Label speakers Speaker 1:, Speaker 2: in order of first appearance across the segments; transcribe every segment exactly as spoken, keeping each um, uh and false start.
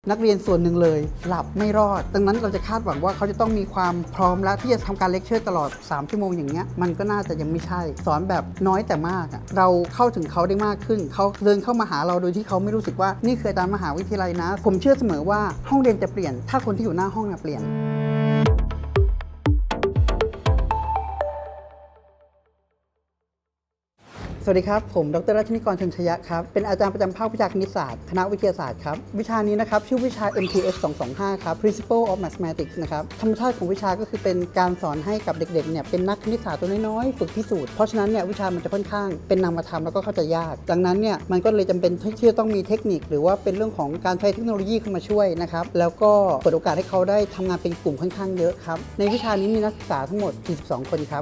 Speaker 1: นักเรียนส่วนหนึ่งเลยหลับไม่รอดดังนั้นเราจะคาดหวังว่าเขาจะต้องมีความพร้อมและที่จะทำการเลคเชอร์ตลอดสามชั่วโมงอย่างเงี้ยมันก็น่าจะยังไม่ใช่สอนแบบน้อยแต่มากเราเข้าถึงเขาได้มากขึ้นเขาเดินเข้ามาหาเราโดยที่เขาไม่รู้สึกว่านี่คืออาจารย์มหาวิทยาลัยนะผมเชื่อเสมอว่าห้องเรียนจะเปลี่ยนถ้าคนที่อยู่หน้าห้องเปลี่ยนสวัสดีครับผมดร.รัชนิกร ชนชยะครับเป็นอาจารย์ประจำภาควิชาคณิตศาสตร์คณะวิทยาศาสตร์ครับวิชานี้นะครับชื่อวิชา เอ็ม ที เอส สอง สอง ห้า ครับ Principle of Mathematics นะครับธรรมชาติของวิชาก็คือเป็นการสอนให้กับเด็กๆเนี่ยเป็นนักคณิตศาสตร์ตัวน้อยๆฝึกพิสูจน์เพราะฉะนั้นเนี่ยวิชามันจะค่อนข้างเป็นนามธรรมแล้วก็เข้าใจยากดังนั้นเนี่ยมันก็เลยจำเป็นที่จะต้องมีเทคนิคหรือว่าเป็นเรื่องของการใช้เทคโนโลยีเข้ามาช่วยนะครับแล้วก็เปิดโอกาสให้เขาได้ทำงานเป็นกลุ่มค่อนข้างเยอะครับในวิชานี้มีนักศึกษาทั้งหมดสี่สิบสองคนครับ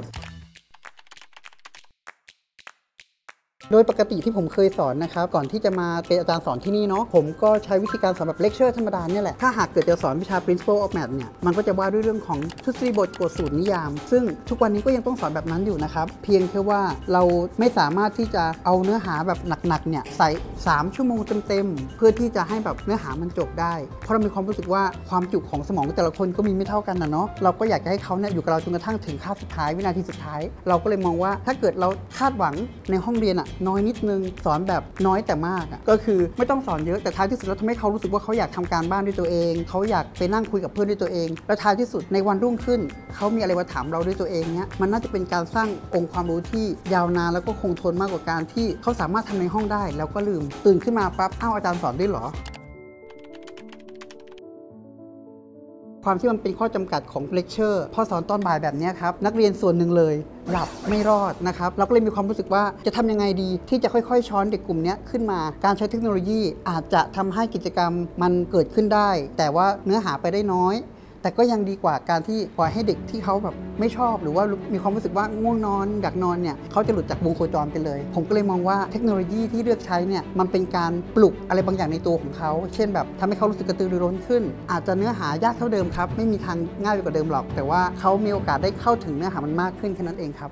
Speaker 1: โดยปกติที่ผมเคยสอนนะครับก่อนที่จะมาเป็นอาจารย์สอนที่นี่เนาะผมก็ใช้วิธีการสอนแบบเลคเชอร์ธรรมดาเนี่ยแหละถ้าหากเกิดจะสอนวิชา Principle of Math เนี่ยมันก็จะว่าด้วยเรื่องของทฤษฎีบทกฎสูตรนิยามซึ่งทุกวันนี้ก็ยังต้องสอนแบบนั้นอยู่นะครับเพียงแค่ว่าเราไม่สามารถที่จะเอาเนื้อหาแบบหนักๆเนี่ยใส่สามชั่วโมงเต็มๆเพื่อที่จะให้แบบเนื้อหามันจบได้เพราะเรามีความรู้สึกว่าความจุของสมองแต่ละคนก็มีไม่เท่ากันนะเนาะเราก็อยากจะให้เขาเนี่ยอยู่กับเราจนกระทั่งถึงคาบสุดท้ายวินาทีสุดท้ายเราก็เลยมองว่าถ้าเกิดเราคาดหวังในห้องเรียนอะน้อยนิดนึงสอนแบบน้อยแต่มากก็คือไม่ต้องสอนเยอะแต่ท้ายที่สุดแล้วทำให้เขารู้สึกว่าเขาอยากทำการบ้านด้วยตัวเองเขาอยากไปนั่งคุยกับเพื่อนด้วยตัวเองแล้วท้ายที่สุดในวันรุ่งขึ้นเขามีอะไรมาถามเราด้วยตัวเองเนี้ยมันน่าจะเป็นการสร้างองค์ความรู้ที่ยาวนานแล้วก็คงทนมากกว่าการที่เขาสามารถทำในห้องได้แล้วก็ลืมตื่นขึ้นมาปั๊บอ้าวอาจารย์สอนได้เหรอความที่มันเป็นข้อจำกัดของเลคเชอร์พอสอนตอนบ่ายแบบนี้ครับนักเรียนส่วนหนึ่งเลยหลับไม่รอดนะครับเราก็เลยมีความรู้สึกว่าจะทำยังไงดีที่จะค่อยๆช้อนเด็กกลุ่มนี้ขึ้นมาการใช้เทคโนโลยีอาจจะทำให้กิจกรรมมันเกิดขึ้นได้แต่ว่าเนื้อหาไปได้น้อยแต่ก็ยังดีกว่าการที่ปล่อยให้เด็กที่เขาแบบไม่ชอบหรือว่ามีความรู้สึกว่าง่วงนอนอยากนอนเนี่ยเขาจะหลุดจากวงโคจรไปเลยผมก็เลยมองว่าเทคโนโลยีที่เลือกใช้เนี่ยมันเป็นการปลุกอะไรบางอย่างในตัวของเขาเช่นแบบทำให้เขารู้สึกกระตือรือร้นขึ้นอาจจะเนื้อหายากเท่าเดิมครับไม่มีทางง่ายไปกว่าเดิมหรอกแต่ว่าเขามีโอกาสได้เข้าถึงเนื้อหามันมากขึ้นแค่นั้นเองครับ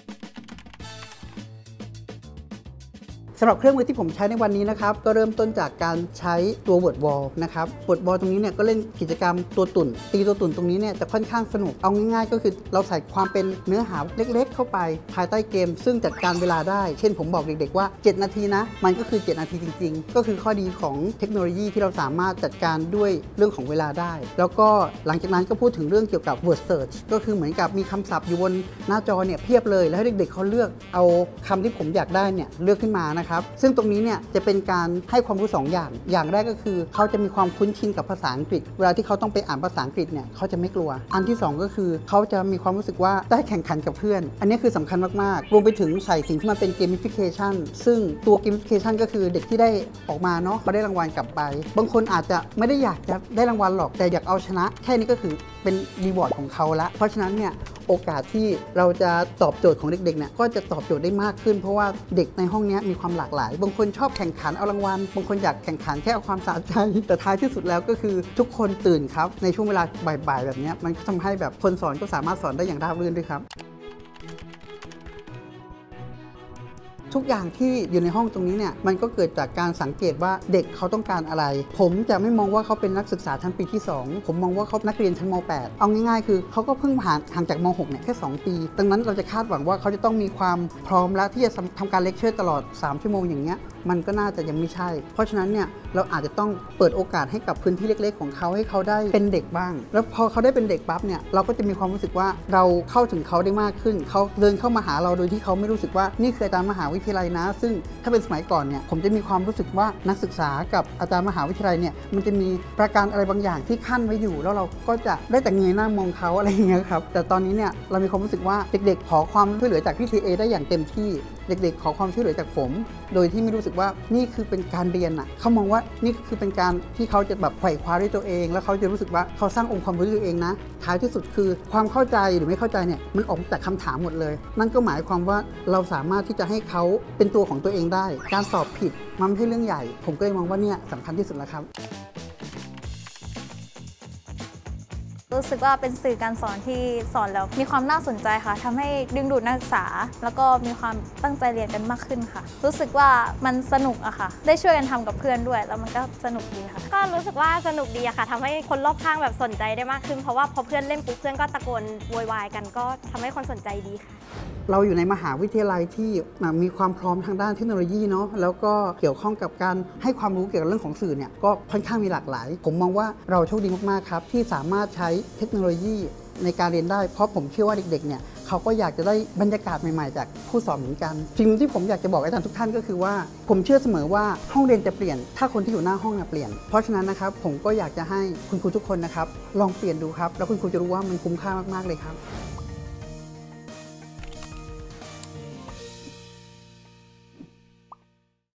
Speaker 1: สำหรับเครื่องมือที่ผมใช้ในวันนี้นะครับก็เริ่มต้นจากการใช้ตัว Word Wall นะครับ Word Wall ตรงนี้เนี่ยก็เล่นกิจกรรมตัวตุ่นตีตัวตุ่นตรงนี้เนี่ยจะค่อนข้างสนุกเอาง่ายๆก็คือเราใส่ความเป็นเนื้อหาเล็กๆเข้าไปภายใต้เกมซึ่งจัดการเวลาได้เช่นผมบอกเด็กๆว่าเจ็ดนาทีนะมันก็คือเจ็ดนาทีจริงๆก็คือข้อดีของเทคโนโลยีที่เราสามารถจัดการด้วยเรื่องของเวลาได้แล้วก็หลังจากนั้นก็พูดถึงเรื่องเกี่ยวกับ Word Search ก็คือเหมือนกับมีคำศัพท์อยู่บนหน้าจอเนี่ยเพียบเลยแล้วให้เด็กๆเขาเลือกเอาคำที่ผมอยากได้เนี่ยเลือกขึ้นมานะครับซึ่งตรงนี้เนี่ยจะเป็นการให้ความรู้สองอย่างอย่างแรกก็คือเขาจะมีความคุ้นชินกับภาษาอังกฤษเวลาที่เขาต้องไปอ่านภาษาอังกฤษเนี่ยเขาจะไม่กลัวอันที่สองก็คือเขาจะมีความรู้สึกว่าได้แข่งขันกับเพื่อนอันนี้คือสำคัญมากๆรวมไปถึงใส่สิ่งที่มันเป็นเกมฟิเคชันซึ่งตัวเกมฟิเคชันก็คือเด็กที่ได้ออกมาเนาะมาได้รางวัลกลับไปบางคนอาจจะไม่ได้อยากจะได้รางวัลหรอกแต่อยากเอาชนะแค่นี้ก็คือเป็นรีวอร์ดของเขาละเพราะฉะนั้นเนี่ยโอกาสที่เราจะตอบโจทย์ของเด็กๆเนี่ยก็จะตอบโจทย์ได้มากขึ้นเพราะว่าเด็กในห้องนี้มีความหลากหลายบางคนชอบแข่งขันเอารางวัลบางคนอยากแข่งขันแค่เอาความสะใจแต่ท้ายที่สุดแล้วก็คือทุกคนตื่นครับในช่วงเวลาบ่ายๆแบบนี้มันก็ทำให้แบบคนสอนก็สามารถสอนได้อย่างราบรื่นด้วยครับทุกอย่างที่อยู่ในห้องตรงนี้เนี่ยมันก็เกิดจากการสังเกตว่าเด็กเขาต้องการอะไรผมจะไม่มองว่าเขาเป็นนักศึกษาชั้นปีที่สองผมมองว่าเขานักเรียนชั้นม.แปดเอาง่ายๆคือเขาก็เพิ่งผ่านห่างจากม.หกเนี่ยแค่สองปีดังนั้นเราจะคาดหวังว่าเขาจะต้องมีความพร้อมแล้วที่จะทำการเลคเชอร์ตลอดสามชั่วโมงอย่างเงี้ยมันก็น่าจะยังไม่ใช่เพราะฉะนั้นเนี่ยเราอาจจะต้องเปิดโอกาสให้กับพื้นที่เล็กๆของเขาให้เขาได้เป็นเด็กบ้างแล้วพอเขาได้เป็นเด็กปั๊บเนี่ยเราก็จะมีความรู้สึกว่าเราเข้าถึงเขาได้มากขึ้นเขาเดินเข้ามาหาเราโดยที่เขาไม่รู้สึกว่านี่คืออาจารย์มหาวิทยาลัยนะซึ่งถ้าเป็นสมัยก่อนเนี่ยผมจะมีความรู้สึกว่านักศึกษากับอาจารย์มหาวิทยาลัยเนี่ยมันจะมีประการอะไรบางอย่างที่ขั้นไว้อยู่แล้วเราก็จะได้แต่เงยหน้ามองเขาอะไรอย่างเงี้ยครับแต่ตอนนี้เนี่ยเรามีความรู้สึกว่าเด็กๆขอความช่วยเหลือจากพี่ทีเอได้อย่างเต็มที่เด็กๆขอความช่วยเหลือจากผมโดยที่ไม่รู้สึกว่านี่คือเป็นการเรียนอ่ะเขามองว่านี่คือเป็นการที่เขาจะแบบไขว่คว้าด้วยตัวเองแล้วเขาจะรู้สึกว่าเขาสร้างองค์ความรู้ด้วยตัวเองนะท้ายที่สุดคือความเข้าใจหรือไม่เข้าใจเนี่ยมันออกจากคำถามหมดเลยนั่นก็หมายความว่าเราสามารถที่จะให้เขาเป็นตัวของตัวเองได้การตอบผิดมันไม่ใช่เรื่องใหญ่ผมก็เลยมองว่าเนี่ยสำคัญที่สุดแล้วครับ
Speaker 2: รู้สึกว่าเป็นสื่อการสอนที่สอนแล้วมีความน่าสนใจค่ะทำให้ดึงดูดนักศึกษาแล้วก็มีความตั้งใจเรียนกันมากขึ้นค่ะรู้สึกว่ามันสนุกอะค่ะได้ช่วยกันทำกับเพื่อนด้วยแล้วมันก็สนุกดีค่ะ
Speaker 3: ก็รู้สึกว่าสนุกดีอะค่ะทำให้คนรอบข้างแบบสนใจได้มากขึ้นเพราะว่าพอเพื่อนเล่นปุ๊บเพื่อนก็ตะโกนโวยวายกันก็ทำให้คนสนใจดีค่ะ
Speaker 1: เราอยู่ในมหาวิทยาลัยที่มีความพร้อมทางด้านเทคโนโลยีเนาะแล้วก็เกี่ยวข้องกับการให้ความรู้เกี่ยวกับเรื่องของสื่อเนี่ยก็ค่อนข้างมีหลากหลายผมมองว่าเราโชคดีมากๆครับที่สามารถใช้เทคโนโลยีในการเรียนได้เพราะผมเชื่อว่าเด็กๆเนี่ยเขาก็อยากจะได้บรรยากาศใหม่ๆจากผู้สอนเหมือนกันสิ่งที่ผมอยากจะบอกอาจารย์ทุกท่านก็คือว่าผมเชื่อเสมอว่าห้องเรียนจะเปลี่ยนถ้าคนที่อยู่หน้าห้องเปลี่ยนเพราะฉะนั้นนะครับผมก็อยากจะให้คุณครูทุกคนนะครับลองเปลี่ยนดูครับแล้วคุณครูจะรู้ว่ามันคุ้มค่ามากๆเลยครับ